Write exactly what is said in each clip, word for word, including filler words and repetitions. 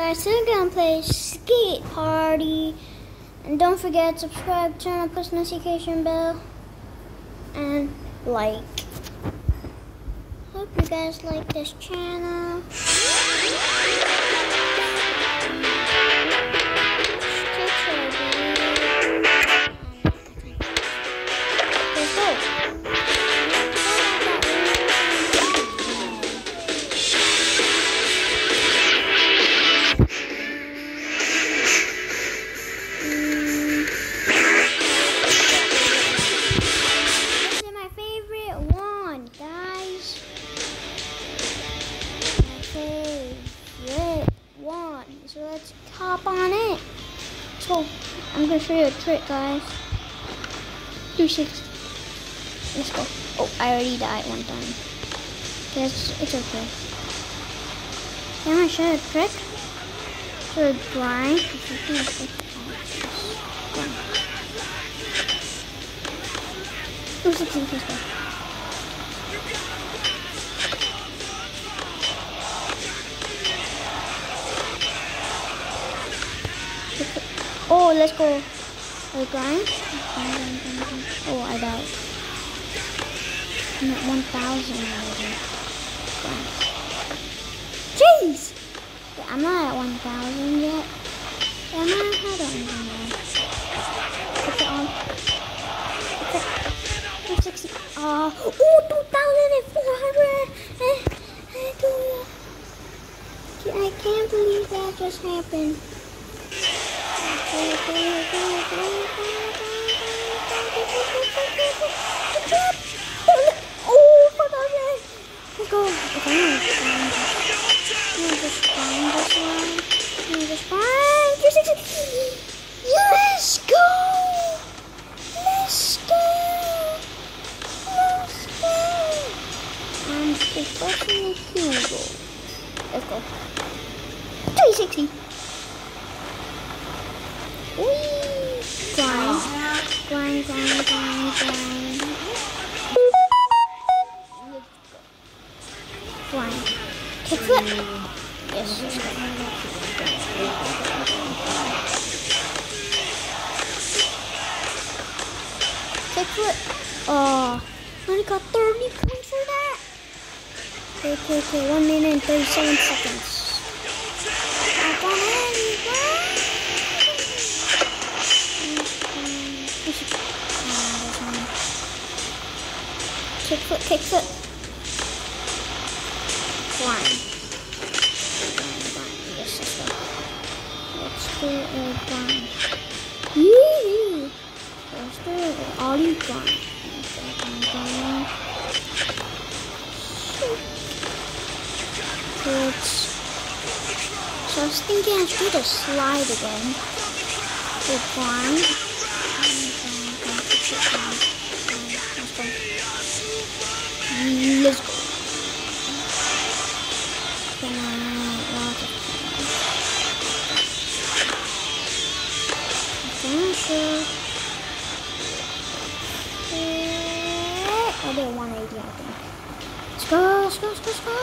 Guys, we're gonna play Skate Party, and don't forget to subscribe, turn on post notification bell, and like. Hope you guys like this channel. Let's go. So let's hop on it. So I'm gonna show you a trick, guys. three sixty. Let's go. Oh, I already died one time. Yes, it's okay. Can I show you a trick? So grind. two sixty. Let's go. Oh, let's go. Are grind? Oh, I died. I'm at one thousand already. Jeez! Yeah, I'm not at one thousand yet. Am I? I don't even know. Put it on. Put it. two sixty. Uh, oh, two thousand four hundred. I can't believe that just happened. Oh, fuck on it. Let's go. Okay, I'm gonna just find this one. I'm gonna just find three sixty. Let's go. Let's go. Let's go. I'm professional Hugo. Let's go. three sixty. Whee! Grind, grind, grind, grind, grind. Grind. Kickflip. Yes. Kickflip. Oh, I only got thirty points for that. Okay, okay, okay. One minute and thirty-seven seconds. Up on it. Kickflip, kickflip. Grind. Grind, grind. Yes, let's go. Let's do a grind. Yee! Let's do an ollie grind. Grind, grind. Good. So I was thinking I should do the slide again. The grind. Let's go. Can I watch it? I did one eighty, I think. Let's go, let's go, let's go, let's go.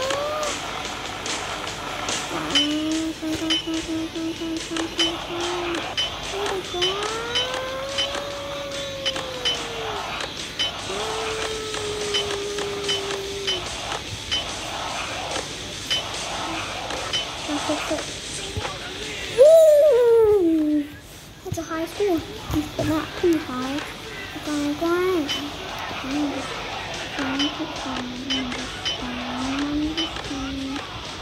Woo! That's a high score, but not too high. Grind, grind. Grind, grind, grind, grind.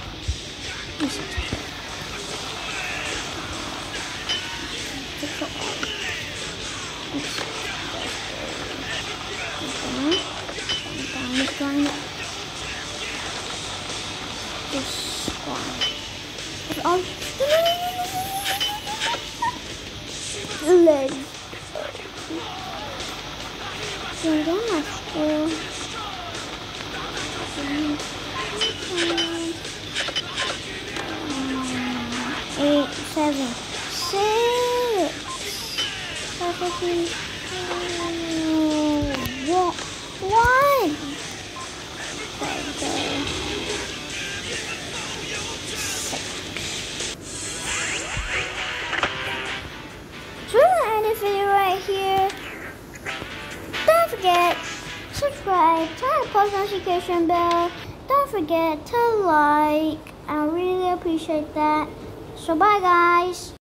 Grind. Just grind. Oh, leg. So that's cool. Eight, seven, six, seven, one, one. Okay. right here. Don't forget, subscribe, turn the post notification bell. Don't forget to like. I really appreciate that. So bye guys.